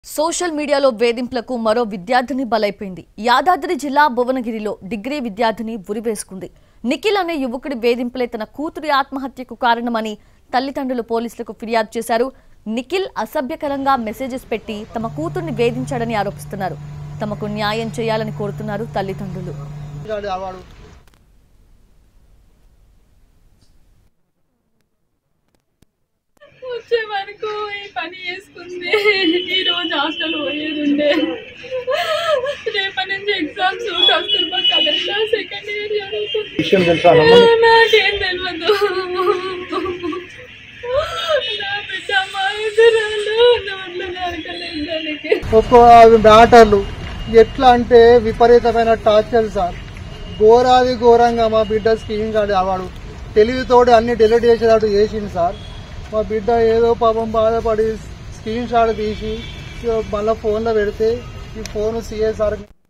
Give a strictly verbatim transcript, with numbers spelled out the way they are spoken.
Social మీడియాలో వేధింపులకు మరో విద్యార్థిని బలైపోయింది. యాదాద్రి జిల్లా భువనగిరిలో డిగ్రీ విద్యార్థిని ఉరివేసుకుంది. నిఖిల్ అనే యువకుడి వేధింపులే తన కూతురి ఆత్మహత్యకు కారణమని తల్లిదండ్రులు పోలీసులకు ఫిర్యాదు చేశారు. నిఖిల్ అసభ్యకరంగా మెసేజెస్ పెట్టి తమ కూతుర్ని వేధించాడని ఆరోపిస్తున్నారు. తమకు న్యాయం చేయాలని కోరుతున్నారు తల్లిదండ్రులు. వచ్చే వరకు ఈ పని చేసుకుంది. ఈరోజు హాస్టల్ పోయేది ఉండే. రేపటి నుంచి ఎగ్జామ్స్ కస్తూర్బా కదర్లా సెకండ్ ఇయర్ చదువుతుంది. నాకేం తెలియదు. నా బిడ్డ మా ఇద్దరు నోట్లు నరకలేదు దానికి. ఒక్క డాక్టర్లు ఎట్లా అంటే విపరీతమైన టార్చర్ సార్. ఘోరాది ఘోరంగా మా బిడ్డ స్క్రీన్ కార్డు అవాడు తెలివితోడు అన్ని డిలీట్ చేసేటట్టు చేసింది సార్. మా బిడ్డ ఏదో పాపం బాధపడి స్క్రీన్ షాట్ తీసి మళ్ళీ ఫోన్లో పెడితే ఈ ఫోన్ సిఎస్ఆర్